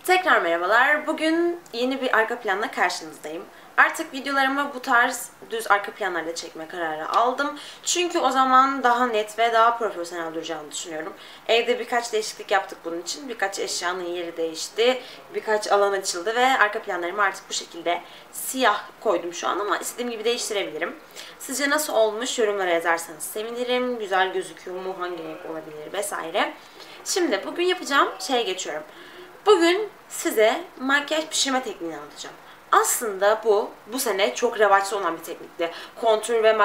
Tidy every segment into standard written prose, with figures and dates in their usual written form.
Tekrar merhabalar. Bugün yeni bir arka planla karşınızdayım. Artık videolarımı bu tarz düz arka planlarla çekme kararı aldım. Çünkü o zaman daha net ve daha profesyonel duracağını düşünüyorum. Evde birkaç değişiklik yaptık bunun için. Birkaç eşyanın yeri değişti. Birkaç alan açıldı ve arka planlarımı artık bu şekilde siyah koydum şu an ama istediğim gibi değiştirebilirim. Sizce nasıl olmuş? Yorumlara yazarsanız sevinirim. Güzel gözüküyor mu? Hangi renk olabilir vesaire. Şimdi bugün yapacağım şeye geçiyorum. Bugün size makyaj pişirme tekniğini anlatacağım. Aslında bu sene çok revaçta olan bir teknikti. Kontür ve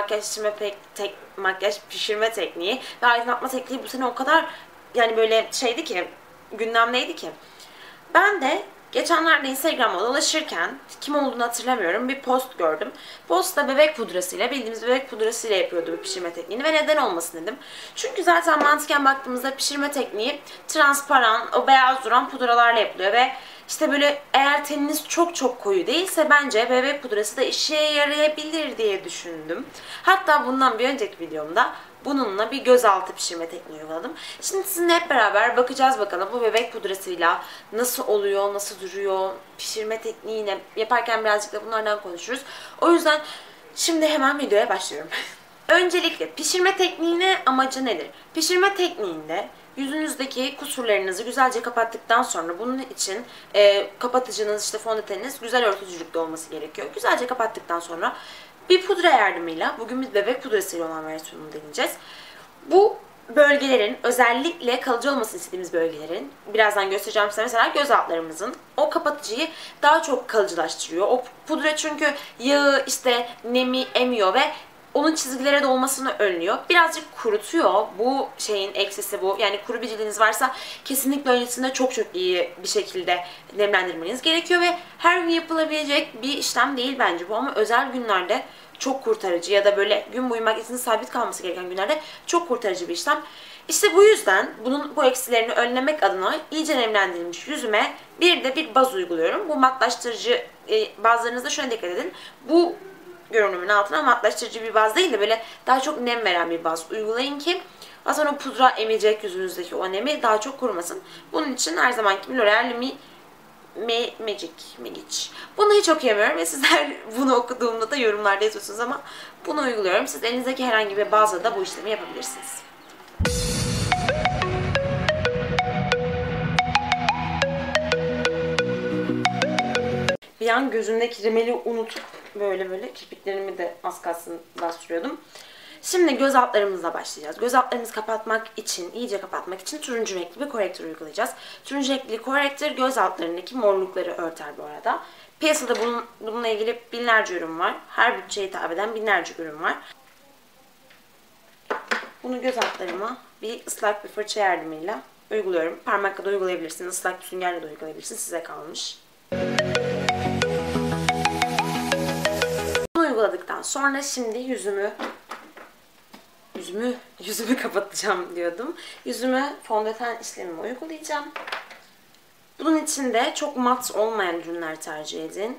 makyaj pişirme tekniği ve aydınlatma tekniği bu sene o kadar yani böyle şeydi ki, gündemdeydi ki. Ben de geçenlerde Instagram'da dolaşırken, kim olduğunu hatırlamıyorum, bir post gördüm. Postta bebek pudrasıyla, bildiğimiz bebek pudrasıyla yapıyordu bu pişirme tekniğini ve neden olmasın dedim. Çünkü zaten mantıken baktığımızda pişirme tekniği transparan, o beyaz duran pudralarla yapılıyor ve işte böyle eğer teniniz çok koyu değilse bence bebek pudrası da işe yarayabilir diye düşündüm. Hatta bundan bir önceki videomda bununla bir gözaltı pişirme tekniği uyguladım. Şimdi sizinle hep beraber bakacağız bakalım bu bebek pudrasıyla nasıl oluyor, nasıl duruyor, pişirme tekniğine yaparken birazcık da bunlardan konuşuruz. O yüzden şimdi hemen videoya başlıyorum. Öncelikle pişirme tekniğine amacı nedir? Pişirme tekniğinde yüzünüzdeki kusurlarınızı güzelce kapattıktan sonra bunun için kapatıcınız, işte fondöteniniz güzel örtücülükte olması gerekiyor. Güzelce kapattıktan sonra bir pudra yardımıyla, bugün biz bebek pudrasıyla olan versiyonunu deneyeceğiz. Bu bölgelerin, özellikle kalıcı olmasını istediğimiz bölgelerin, birazdan göstereceğim size, mesela göz altlarımızın o kapatıcıyı daha çok kalıcılaştırıyor. O pudra çünkü yağı, işte nemi emiyor ve onun çizgilere dolmasını önlüyor. Birazcık kurutuyor. Bu şeyin eksisi bu. Yani kuru bir cildiniz varsa kesinlikle öncesinde çok iyi bir şekilde nemlendirmeniz gerekiyor ve her gün yapılabilecek bir işlem değil bence bu, ama özel günlerde çok kurtarıcı ya da böyle gün boyu makyajınız sabit kalması gereken günlerde çok kurtarıcı bir işlem. İşte bu yüzden bu eksilerini önlemek adına iyice nemlendirilmiş yüzüme bir de bir baz uyguluyorum. Bu matlaştırıcı, bazılarınızda şuna dikkat edin. Bu görünümün altına matlaştırıcı bir baz değil de böyle daha çok nem veren bir baz uygulayın ki zaten o pudra emecek yüzünüzdeki o nemi daha çok kurumasın. Bunun için her zamanki L'Oreal Magic. Bunu hiç okuyamıyorum ve sizler bunu okuduğumda da yorumlarda yazıyorsunuz ama bunu uyguluyorum. Siz elinizdeki herhangi bir bazla da bu işlemi yapabilirsiniz. Bir an gözümdeki rimeli unutup böyle kirpiklerimi de az kalsın bastırıyordum. Şimdi göz altlarımızla başlayacağız. Göz altlarımızı kapatmak için, iyice kapatmak için turuncu renkli bir korektör uygulayacağız. Turuncu renkli korektör göz altlarındaki morlukları örter bu arada. Piyasada bununla ilgili binlerce ürün var. Her bütçeye hitap eden binlerce ürün var. Bunu göz altlarıma bir ıslak bir fırça yardımıyla uyguluyorum. Parmakla da uygulayabilirsiniz, ıslak bir süngerle de uygulayabilirsiniz. Size kalmış. Bunu uyguladıktan sonra şimdi yüzümü kapatacağım diyordum. Yüzüme fondöten işlemimi uygulayacağım. Bunun için de çok mat olmayan ürünler tercih edin.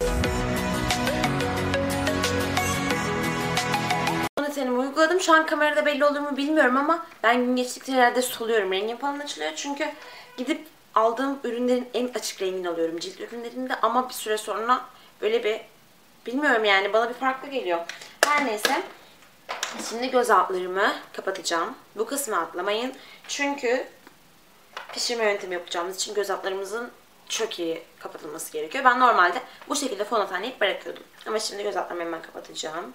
Fondötenimi uyguladım. Şu an kamerada belli olur mu bilmiyorum ama ben gün geçtikçe herhalde soluyorum. Rengim falan açılıyor çünkü gidip aldığım ürünlerin en açık rengini alıyorum cilt ürünlerinde, ama bir süre sonra böyle bir, bilmiyorum yani, bana bir farklı geliyor. Her neyse. Şimdi göz altlarımı kapatacağım. Bu kısmı atlamayın. Çünkü pişirme yöntemi yapacağımız için göz altlarımızın çok iyi kapatılması gerekiyor. Ben normalde bu şekilde fondötenleyip bırakıyordum. Ama şimdi göz altlarımı hemen kapatacağım.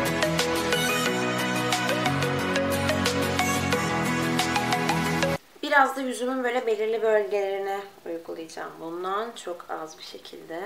Biraz da yüzümün böyle belirli bölgelerine uygulayacağım bundan. Çok az bir şekilde.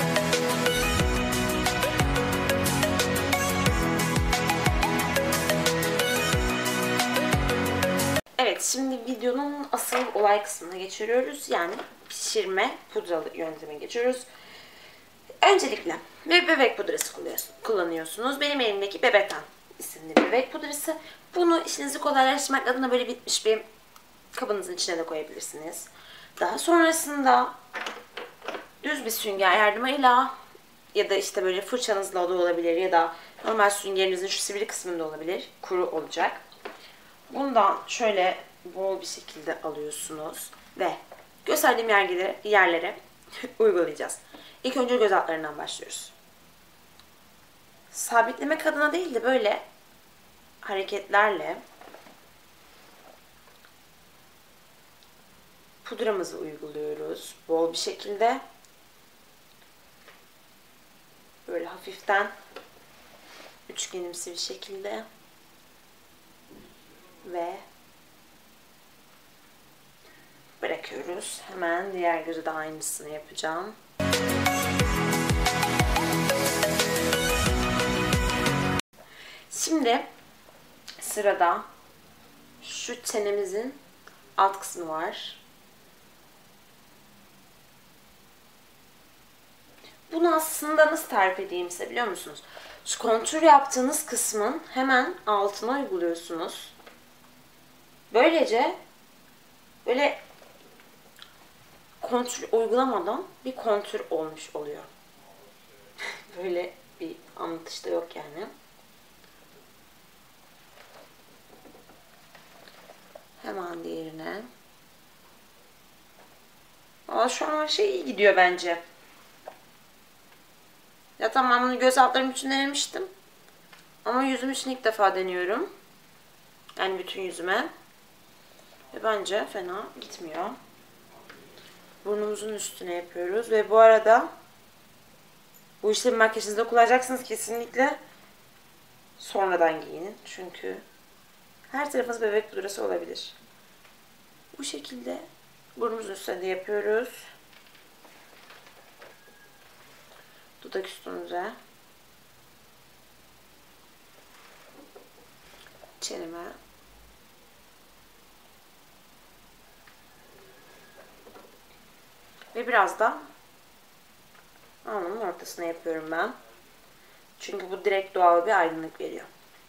Evet, şimdi videonun asıl olay kısmına geçiyoruz. Yani pişirme pudralı yönteme geçiyoruz. Öncelikle bebek pudrası kullanıyorsunuz. Benim elimdeki Bebetan isimli bebek pudrası. Bunu işinizi kolaylaştırmak adına böyle bitmiş bir kabınızın içine de koyabilirsiniz. Daha sonrasında düz bir sünger yardımıyla ya da işte böyle fırçanızla da olabilir ya da normal süngerinizin şu sivri kısmında olabilir. Kuru olacak. Bundan şöyle bol bir şekilde alıyorsunuz ve gösterdiğim yerlere uygulayacağız. İlk önce göz altlarından başlıyoruz. Sabitlemek adına değil de böyle hareketlerle pudramızı uyguluyoruz. Bol bir şekilde. Böyle hafiften üçgenimsi bir şekilde. Ve bırakıyoruz. Hemen diğer göze de aynısını yapacağım. Şimdi sırada şu çenemizin alt kısmı var. Bunu aslında nasıl tarif edeyim size biliyor musunuz? Şu kontür yaptığınız kısmın hemen altına uyguluyorsunuz. Böylece böyle kontür uygulamadan bir kontür olmuş oluyor. Böyle bir anlatış da yok yani. Hemen diğerine. Ama şu an her şey iyi gidiyor bence. Ya tamam, göz altlarım için denemiştim. Ama yüzüm için ilk defa deniyorum. Yani bütün yüzüme. Ve bence fena gitmiyor. Burnumuzun üstüne yapıyoruz. Ve bu arada bu işlemi makyajınızda kullanacaksınız kesinlikle. Sonradan giyinin. Çünkü her tarafınız bebek pudrası olabilir. Bu şekilde burnumuzun üstüne de yapıyoruz. Dudak üstümüze. Çeneme. Ve biraz da alnımın ortasına yapıyorum ben. Çünkü bu direkt doğal bir aydınlık veriyor.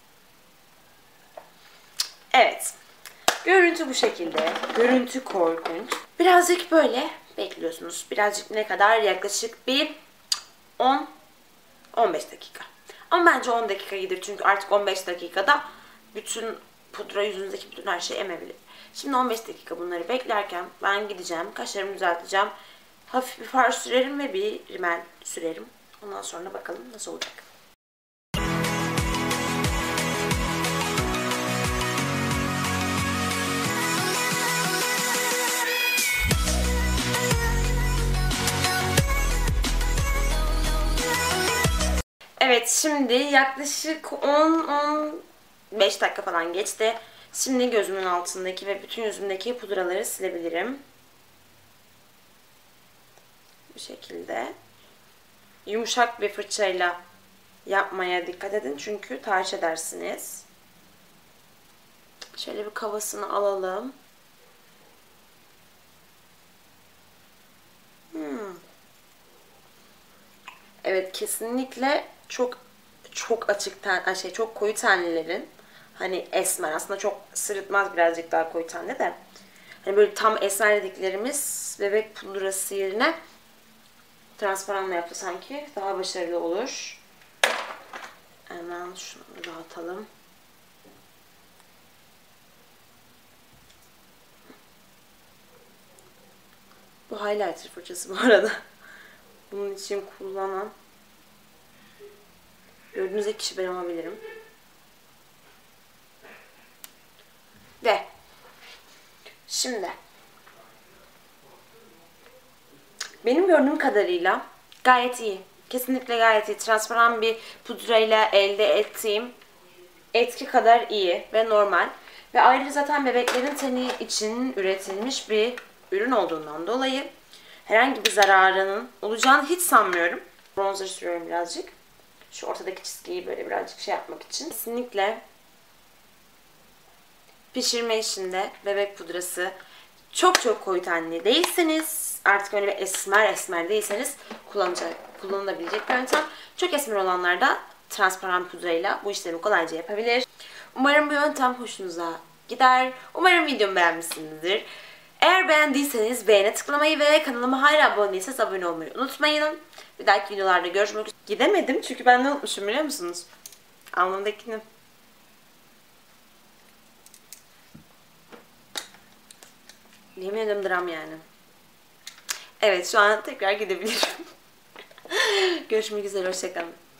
Evet. Görüntü bu şekilde. Görüntü korkunç. Birazcık böyle bekliyorsunuz. Birazcık ne kadar? Yaklaşık bir 10-15 dakika. Ama bence 10 dakika gider. Çünkü artık 15 dakikada bütün pudra, yüzünüzdeki bütün her şey emebilir. Şimdi 15 dakika bunları beklerken ben gideceğim. Kaşlarımı düzelteceğim. Hafif bir far sürerim ve bir rimel sürerim. Ondan sonra bakalım nasıl olacak. Evet, şimdi yaklaşık 10-15 dakika falan geçti. Şimdi gözümün altındaki ve bütün yüzümdeki pudraları silebilirim. Bu şekilde. Yumuşak bir fırçayla yapmaya dikkat edin çünkü tahriş edersiniz. Şöyle bir kavasını alalım. Evet, kesinlikle çok açık çok koyu tenlilerin, hani esmer, aslında çok sırıtmaz, birazcık daha koyu tenli de, hani böyle tam esmer dediklerimiz bebek pudrası yerine transparanla yaptı sanki daha başarılı olur. Hemen şunu dağıtalım. Bu highlighter fırçası bu arada. Bunun için kullanan gördüğünüz kişi ben olabilirim. Ve şimdi benim gördüğüm kadarıyla gayet iyi. Kesinlikle gayet iyi. Transparan bir pudrayla elde ettiğim etki kadar iyi ve normal. Ve ayrıca zaten bebeklerin teni için üretilmiş bir ürün olduğundan dolayı herhangi bir zararının olacağını hiç sanmıyorum. Bronzer sürüyorum birazcık. Şu ortadaki çizgiyi böyle birazcık şey yapmak için. Kesinlikle pişirme işinde bebek pudrası çok koyu tenli değilseniz, artık öyle bir esmer değilseniz kullanılabilecek bir yöntem. Çok esmer olanlar da transparan pudrayla bu işlemi kolayca yapabilir. Umarım bu yöntem hoşunuza gider. Umarım videomu beğenmişsinizdir. Eğer beğendiyseniz beğene tıklamayı ve kanalıma hala abone değilseniz abone olmayı unutmayın. Bir dahaki videolarda görüşmek üzere. Gidemedim çünkü ben ne unutmuşum biliyor musunuz? Alnımdakini. Yemin ederim dram yani. Evet, şu an tekrar gidebilirim. Görüşmek üzere, hoşçakalın.